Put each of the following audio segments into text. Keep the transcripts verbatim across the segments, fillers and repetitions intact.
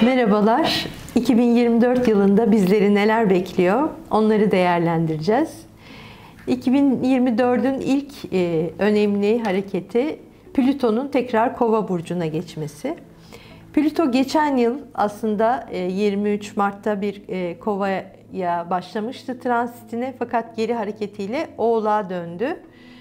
Merhabalar. iki bin yirmi dört yılında bizleri neler bekliyor? Onları değerlendireceğiz. iki bin yirmi dördün ilk e, önemli hareketi Plüton'un tekrar Kova burcuna geçmesi. Plüto geçen yıl aslında e, yirmi üç Mart'ta bir e, Kova'ya başlamıştı transitine, fakat geri hareketiyle Oğlak'a döndü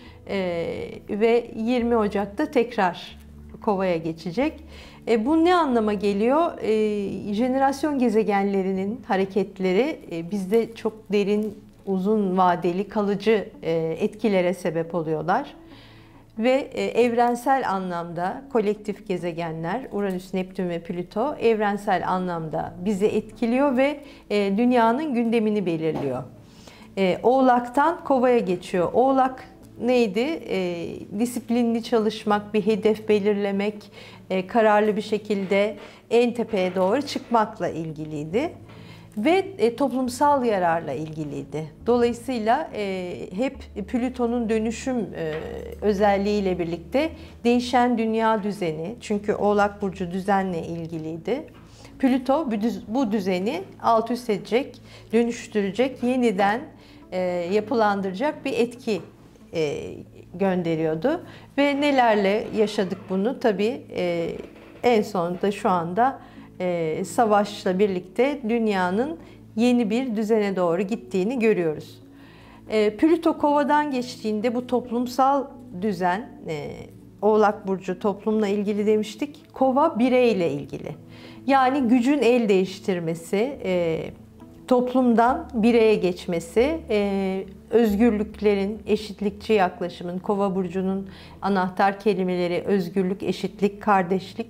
e, ve yirmi Ocak'ta tekrar Kova'ya geçecek. E, bu ne anlama geliyor? E, jenerasyon gezegenlerinin hareketleri e, bizde çok derin, uzun vadeli, kalıcı e, etkilere sebep oluyorlar. Ve e, evrensel anlamda kolektif gezegenler, Uranüs, Neptün ve Plüto evrensel anlamda bizi etkiliyor ve e, dünyanın gündemini belirliyor. E, Oğlak'tan Kova'ya geçiyor. Oğlak neydi? E, disiplinli çalışmak, bir hedef belirlemek, e, kararlı bir şekilde en tepeye doğru çıkmakla ilgiliydi. Ve e, toplumsal yararla ilgiliydi. Dolayısıyla e, hep Plüton'un dönüşüm e, özelliğiyle birlikte değişen dünya düzeni, çünkü Oğlak Burcu düzenle ilgiliydi. Plüto bu düzeni alt üst edecek, dönüştürecek, yeniden e, yapılandıracak bir etki e, gönderiyordu. Ve nelerle yaşadık bunu? Tabii e, en sonunda şu anda e, savaşla birlikte dünyanın yeni bir düzene doğru gittiğini görüyoruz. E, Plüto Kova'dan geçtiğinde bu toplumsal düzen, e, Oğlak Burcu toplumla ilgili demiştik, Kova bireyle ilgili. Yani gücün el değiştirmesi, e, toplumdan bireye geçmesi, e, özgürlüklerin, eşitlikçi yaklaşımın, Kova burcunun anahtar kelimeleri özgürlük, eşitlik, kardeşlik,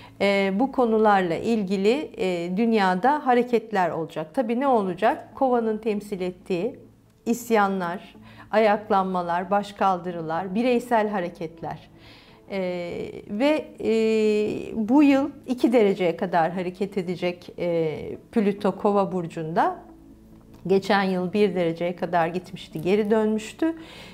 e, bu konularla ilgili e, dünyada hareketler olacak. Tabii ne olacak? Kova'nın temsil ettiği isyanlar, ayaklanmalar, başkaldırılar, bireysel hareketler. Ee, ve e, bu yıl iki dereceye kadar hareket edecek e, Plüto Kova burcunda. Geçen yıl bir dereceye kadar gitmişti, geri dönmüştü.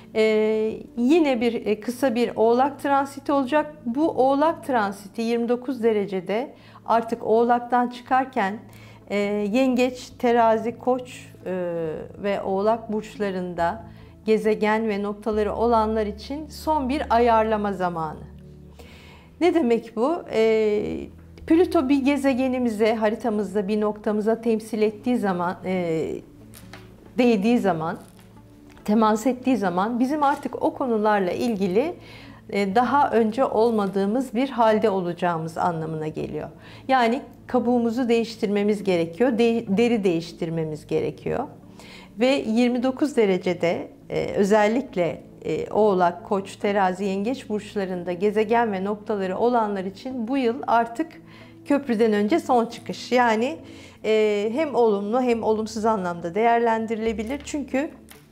Ee, yine bir e, kısa bir Oğlak transiti olacak. Bu Oğlak transiti yirmi dokuz derecede artık Oğlak'tan çıkarken e, Yengeç, Terazi, Koç e, ve Oğlak burçlarında gezegen ve noktaları olanlar için son bir ayarlama zamanı. Ne demek bu? E, Plüto bir gezegenimize, haritamızda bir noktamıza temsil ettiği zaman, e, değdiği zaman, temas ettiği zaman bizim artık o konularla ilgili e, daha önce olmadığımız bir halde olacağımız anlamına geliyor. Yani kabuğumuzu değiştirmemiz gerekiyor, de, deri değiştirmemiz gerekiyor. Ve yirmi dokuz derecede e, özellikle e, Oğlak, Koç, Terazi, Yengeç burçlarında gezegen ve noktaları olanlar için bu yıl artık köprüden önce son çıkış. Yani e, hem olumlu hem olumsuz anlamda değerlendirilebilir. Çünkü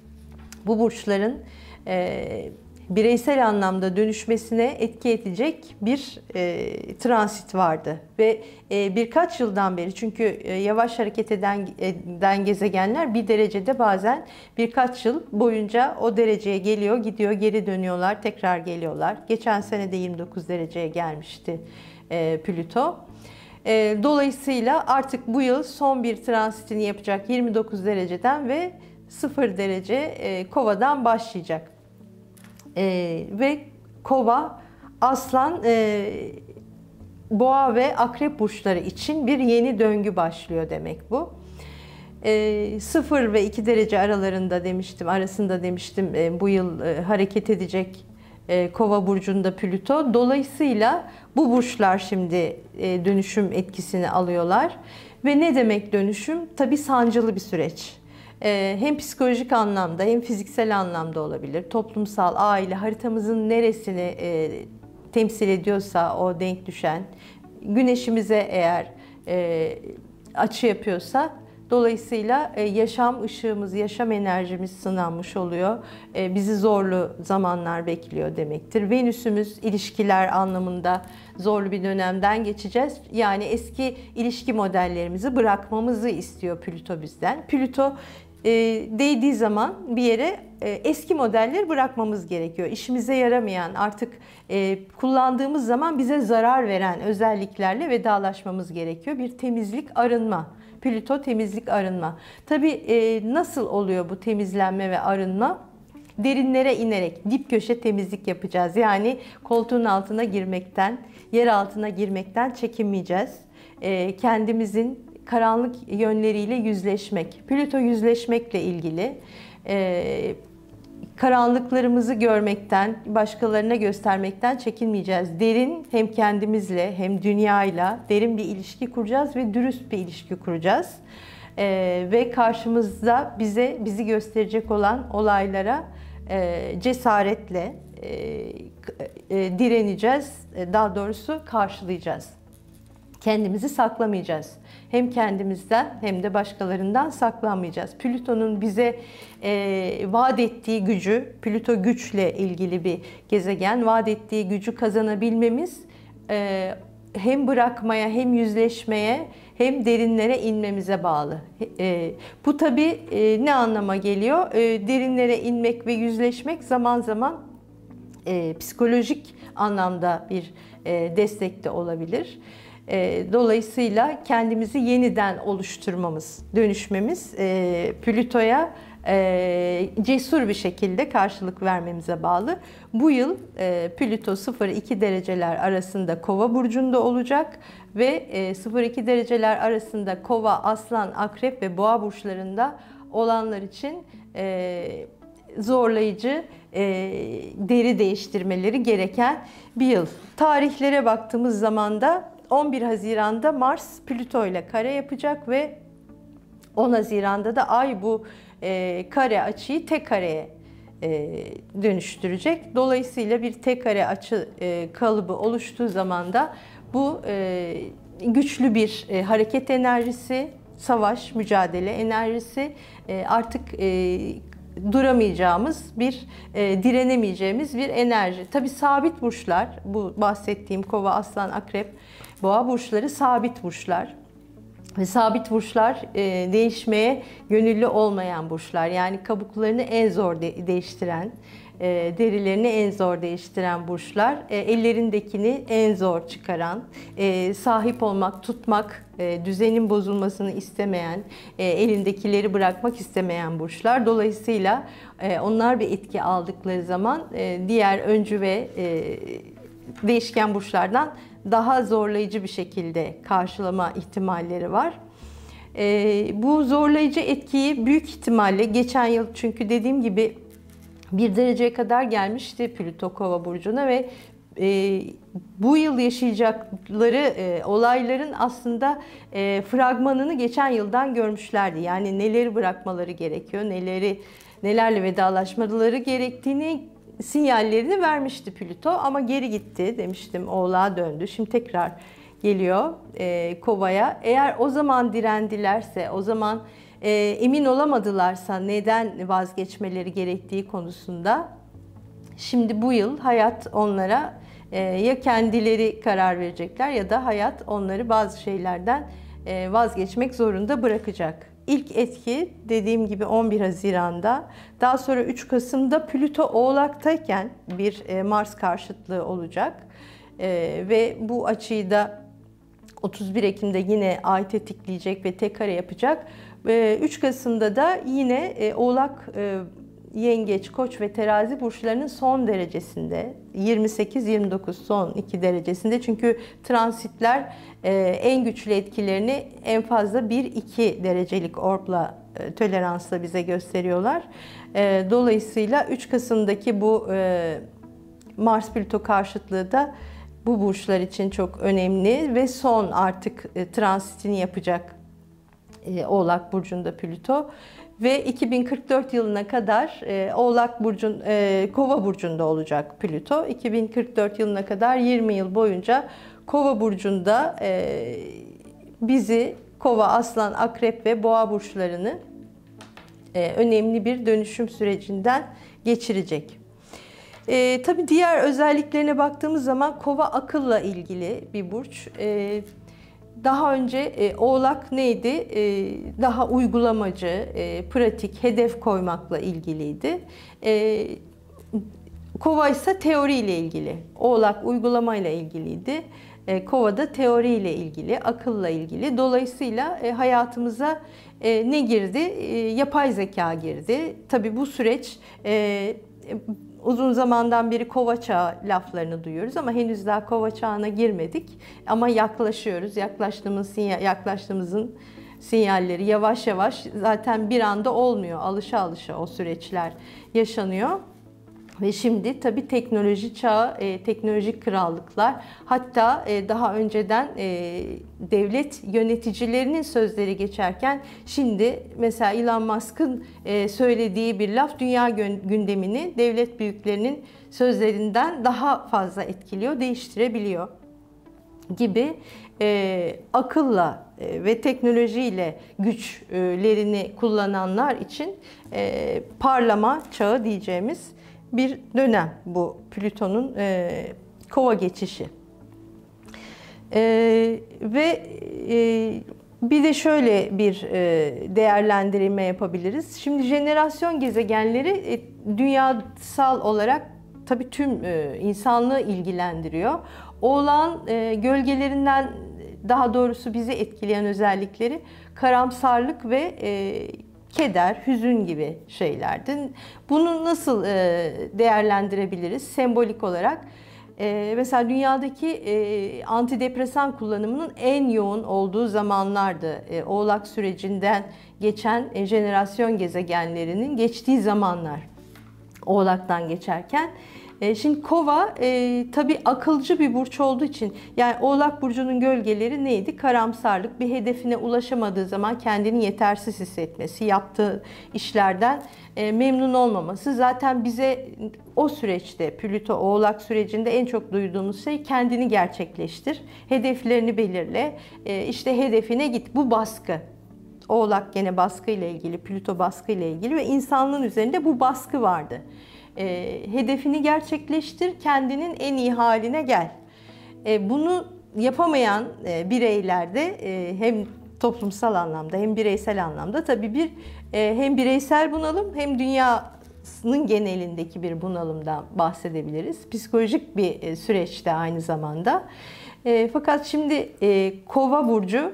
bu burçların e, bireysel anlamda dönüşmesine etki edecek bir e, transit vardı. Ve e, birkaç yıldan beri, çünkü e, yavaş hareket eden, eden gezegenler bir derecede bazen birkaç yıl boyunca o dereceye geliyor, gidiyor, geri dönüyorlar, tekrar geliyorlar. Geçen sene de yirmi dokuz dereceye gelmişti e, Plüto. E, dolayısıyla artık bu yıl son bir transitini yapacak yirmi dokuz dereceden ve sıfır derece e, Kova'dan başlayacak. Ee, ve Kova, Aslan, e, Boğa ve Akrep burçları için bir yeni döngü başlıyor demek bu. E, sıfır ve iki derece aralarında demiştim, arasında demiştim e, bu yıl e, hareket edecek e, Kova burcunda Plüto. Dolayısıyla bu burçlar şimdi e, dönüşüm etkisini alıyorlar. Ve ne demek dönüşüm? Tabii sancılı bir süreç. Hem psikolojik anlamda hem fiziksel anlamda olabilir. Toplumsal, aile, haritamızın neresini e, temsil ediyorsa o denk düşen, güneşimize eğer e, açı yapıyorsa, dolayısıyla e, yaşam ışığımız, yaşam enerjimiz sınanmış oluyor. E, bizi zorlu zamanlar bekliyor demektir. Venüsümüz ilişkiler anlamında zorlu bir dönemden geçeceğiz. Yani eski ilişki modellerimizi bırakmamızı istiyor Plüto bizden. Plüto e, değdiği zaman bir yere e, eski modelleri bırakmamız gerekiyor. İşimize yaramayan, artık e, kullandığımız zaman bize zarar veren özelliklerle vedalaşmamız gerekiyor. Bir temizlik, arınma. Plüto temizlik, arınma. Tabii e, nasıl oluyor bu temizlenme ve arınma? Derinlere inerek dip köşe temizlik yapacağız. Yani koltuğun altına girmekten, yer altına girmekten çekinmeyeceğiz. E, kendimizin karanlık yönleriyle yüzleşmek. Plüto yüzleşmekle ilgili. E, karanlıklarımızı görmekten, başkalarına göstermekten çekinmeyeceğiz. Derin, hem kendimizle hem dünyayla derin bir ilişki kuracağız ve dürüst bir ilişki kuracağız. E, ve karşımızda bize bizi gösterecek olan olaylara e, cesaretle e, e, direneceğiz. E, daha doğrusu karşılayacağız. Kendimizi saklamayacağız. Hem kendimizden hem de başkalarından saklanmayacağız. Plüton'un bize e, vaat ettiği gücü, Plüto güçle ilgili bir gezegen, vaat ettiği gücü kazanabilmemiz e, hem bırakmaya, hem yüzleşmeye, hem derinlere inmemize bağlı. E, bu tabii e, ne anlama geliyor? E, derinlere inmek ve yüzleşmek zaman zaman e, psikolojik anlamda bir e, destek de olabilir. Dolayısıyla kendimizi yeniden oluşturmamız, dönüşmemiz Plüto'ya cesur bir şekilde karşılık vermemize bağlı. Bu yıl Plüto sıfır iki dereceler arasında Kova burcunda olacak ve sıfır iki dereceler arasında Kova, Aslan, Akrep ve Boğa burçlarında olanlar için zorlayıcı, e, deri değiştirmeleri gereken bir yıl. Tarihlere baktığımız zaman da on bir Haziran'da Mars Plüto ile kare yapacak ve on Haziran'da da Ay bu e, kare açıyı tek kareye e, dönüştürecek. Dolayısıyla bir tek kare açı e, kalıbı oluştuğu zaman da bu e, güçlü bir e, hareket enerjisi, savaş, mücadele enerjisi, e, artık e, duramayacağımız bir, e, direnemeyeceğimiz bir enerji. Tabii sabit burçlar, bu bahsettiğim Kova, Aslan, Akrep, Boğa burçları sabit burçlar. Ve sabit burçlar e, değişmeye gönüllü olmayan burçlar. Yani kabuklarını en zor de değiştiren, e, derilerini en zor değiştiren burçlar. E, ellerindekini en zor çıkaran, e, sahip olmak, tutmak, e, düzenin bozulmasını istemeyen, e, elindekileri bırakmak istemeyen burçlar. Dolayısıyla e, onlar bir etki aldıkları zaman e, diğer öncü ve e, değişken burçlardan daha zorlayıcı bir şekilde karşılama ihtimalleri var. Ee, bu zorlayıcı etkiyi büyük ihtimalle geçen yıl, çünkü dediğim gibi bir dereceye kadar gelmişti Plüto Kova burcuna ve e, bu yıl yaşayacakları e, olayların aslında e, fragmanını geçen yıldan görmüşlerdi. Yani neleri bırakmaları gerekiyor, neleri nelerle vedalaşmaları gerektiğini sinyallerini vermişti Plüto, ama geri gitti demiştim, Oğlağa döndü. Şimdi tekrar geliyor e, Kova'ya. Eğer o zaman direndilerse, o zaman e, emin olamadılarsa neden vazgeçmeleri gerektiği konusunda, şimdi bu yıl hayat onlara e, ya kendileri karar verecekler ya da hayat onları bazı şeylerden e, vazgeçmek zorunda bırakacak. İlk etki dediğim gibi on bir Haziran'da, daha sonra üç Kasım'da Plüto Oğlak'tayken bir Mars karşıtlığı olacak. Ee, ve bu açıyı da otuz bir Ekim'de yine Ay tetikleyecek ve tek kare yapacak. Ee, üç Kasım'da da yine e, Oğlak, e, Yengeç, Koç ve Terazi burçlarının son derecesinde, yirmi sekiz yirmi dokuz son iki derecesinde, çünkü transitler e, en güçlü etkilerini en fazla bir iki derecelik orbla, e, toleransla bize gösteriyorlar. E, dolayısıyla üç Kasım'daki bu e, Mars Plüto karşıtlığı da bu burçlar için çok önemli ve son artık e, transitini yapacak e, Oğlak burcunda Plüto. Ve iki bin kırk dört yılına kadar e, Oğlak burcun, e, Kova burcunda olacak Plüto. iki bin kırk dört yılına kadar yirmi yıl boyunca Kova burcunda e, bizi, Kova, Aslan, Akrep ve Boğa burçlarını e, önemli bir dönüşüm sürecinden geçirecek. E, tabii diğer özelliklerine baktığımız zaman Kova akılla ilgili bir burç. E, Daha önce e, Oğlak neydi? E, daha uygulamacı, e, pratik, hedef koymakla ilgiliydi. E, Kova ise teoriyle ilgili. Oğlak uygulamayla ilgiliydi. E, Kova da teoriyle ilgili, akılla ilgili. Dolayısıyla e, hayatımıza e, ne girdi? E, yapay zeka girdi. Tabii bu süreç e, uzun zamandan beri Kova çağı laflarını duyuyoruz ama henüz daha Kova çağına girmedik. Ama yaklaşıyoruz. Yaklaştığımız yaklaştığımızın sinyalleri yavaş yavaş, zaten bir anda olmuyor. Alışa alışa o süreçler yaşanıyor. Ve şimdi tabii teknoloji çağı, e, teknolojik krallıklar, hatta e, daha önceden e, devlet yöneticilerinin sözleri geçerken şimdi mesela Elon Musk'ın e, söylediği bir laf dünya gündemini devlet büyüklerinin sözlerinden daha fazla etkiliyor, değiştirebiliyor gibi e, akılla e, ve teknolojiyle güçlerini kullananlar için e, parlama çağı diyeceğimiz bir dönem bu Plüton'un e, Kova geçişi. E, ve e, bir de şöyle bir e, değerlendirme yapabiliriz. Şimdi jenerasyon gezegenleri e, dünyasal olarak tabii tüm e, insanlığı ilgilendiriyor. Oğlağın e, gölgelerinden, daha doğrusu bizi etkileyen özellikleri karamsarlık ve e, keder, hüzün gibi şeylerdi. Bunu nasıl değerlendirebiliriz sembolik olarak? Mesela dünyadaki antidepresan kullanımının en yoğun olduğu zamanlardı. Oğlak sürecinden geçen jenerasyon gezegenlerinin geçtiği zamanlar. Oğlak'tan geçerken. Şimdi Kova e, tabii akılcı bir burç olduğu için, yani Oğlak burcunun gölgeleri neydi? Karamsarlık, bir hedefine ulaşamadığı zaman kendini yetersiz hissetmesi, yaptığı işlerden e, memnun olmaması. Zaten bize o süreçte, Plüto Oğlak sürecinde en çok duyduğumuz şey kendini gerçekleştir, hedeflerini belirle, e, işte hedefine git, bu baskı. Oğlak gene baskı ile ilgili, Plüto baskı ile ilgili ve insanlığın üzerinde bu baskı vardı. E, hedefini gerçekleştir, kendinin en iyi haline gel. E, bunu yapamayan e, bireylerde e, hem toplumsal anlamda hem bireysel anlamda tabii bir e, hem bireysel bunalım hem dünyanın genelindeki bir bunalımdan bahsedebiliriz. Psikolojik bir e, süreçte aynı zamanda. E, fakat şimdi e, Kova burcu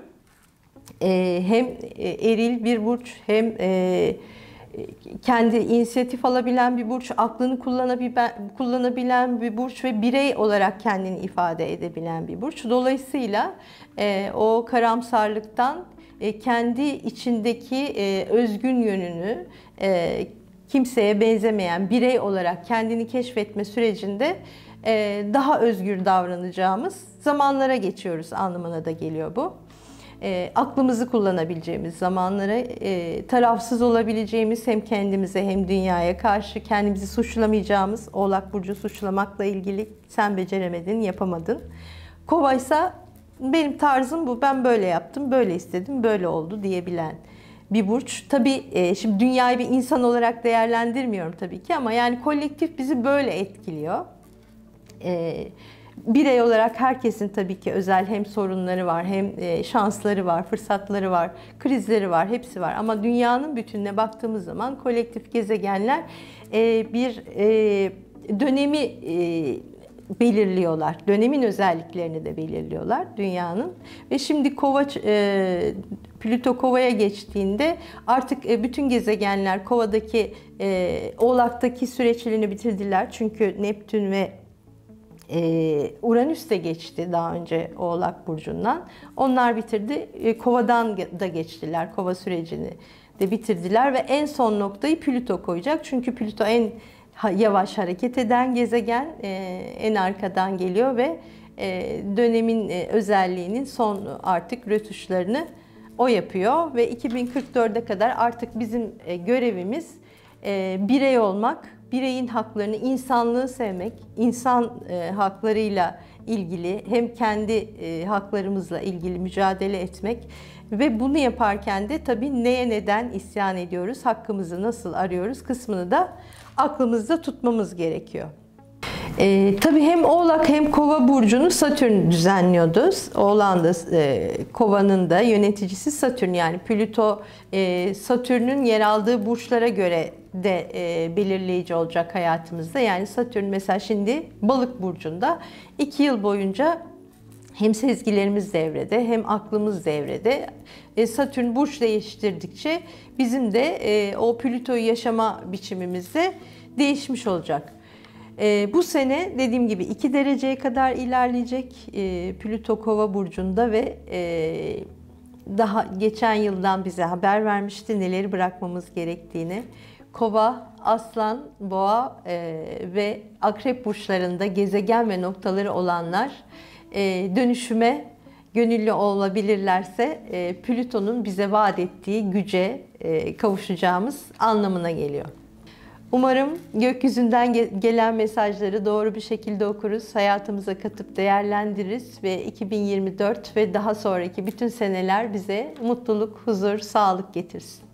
e, hem eril bir burç, hem e, kendi inisiyatif alabilen bir burç, aklını kullanabilen, kullanabilen bir burç ve birey olarak kendini ifade edebilen bir burç. Dolayısıyla e, o karamsarlıktan e, kendi içindeki e, özgün yönünü, e, kimseye benzemeyen birey olarak kendini keşfetme sürecinde e, daha özgür davranacağımız zamanlara geçiyoruz anlamına da geliyor bu. E, aklımızı kullanabileceğimiz zamanlara, e, tarafsız olabileceğimiz, hem kendimize hem dünyaya karşı kendimizi suçlamayacağımız, Oğlak burcu suçlamakla ilgili sen beceremedin, yapamadın. Kova ise benim tarzım bu, ben böyle yaptım, böyle istedim, böyle oldu diyebilen bir burç. Tabii e, şimdi dünyayı bir insan olarak değerlendirmiyorum tabii ki, ama yani kolektif bizi böyle etkiliyor. E, Birey olarak herkesin tabii ki özel hem sorunları var, hem şansları var, fırsatları var, krizleri var, hepsi var. Ama dünyanın bütününe baktığımız zaman kolektif gezegenler bir dönemi belirliyorlar. Dönemin özelliklerini de belirliyorlar dünyanın. Ve şimdi Kova, Plüto Kova'ya geçtiğinde artık bütün gezegenler Kova'daki, Oğlak'taki süreçlerini bitirdiler. Çünkü Neptün ve Ee, Uranüs de geçti daha önce Oğlak burcundan. Onlar bitirdi. Ee, Kova'dan da geçtiler. Kova sürecini de bitirdiler ve en son noktayı Plüto koyacak. Çünkü Plüto en yavaş hareket eden gezegen, e, en arkadan geliyor ve e, dönemin e, özelliğinin son artık rötuşlarını o yapıyor ve iki bin kırk dörde kadar artık bizim e, görevimiz e, birey olmak. Bireyin haklarını, insanlığı sevmek, insan e, haklarıyla ilgili, hem kendi e, haklarımızla ilgili mücadele etmek ve bunu yaparken de tabii neye neden isyan ediyoruz, hakkımızı nasıl arıyoruz kısmını da aklımızda tutmamız gerekiyor. E, tabii hem Oğlak hem Kova burcunu Satürn düzenliyordu. Oğlak'ın da e, Kova'nın da yöneticisi Satürn, yani Plüto e, Satürn'ün yer aldığı burçlara göre de e, belirleyici olacak hayatımızda. Yani Satürn mesela şimdi Balık burcunda iki yıl boyunca hem sezgilerimiz devrede hem aklımız devrede. E, Satürn burç değiştirdikçe bizim de e, o Plüto'yu yaşama biçimimiz de değişmiş olacak. E, bu sene dediğim gibi iki dereceye kadar ilerleyecek e, Plüto Kova burcunda ve e, daha geçen yıldan bize haber vermişti neleri bırakmamız gerektiğini. Kova, Aslan, Boğa e, ve Akrep burçlarında gezegen ve noktaları olanlar e, dönüşüme gönüllü olabilirlerse e, Plüton'un bize vaat ettiği güce e, kavuşacağımız anlamına geliyor. Umarım gökyüzünden gelen mesajları doğru bir şekilde okuruz, hayatımıza katıp değerlendiririz ve iki bin yirmi dört ve daha sonraki bütün seneler bize mutluluk, huzur, sağlık getirsin.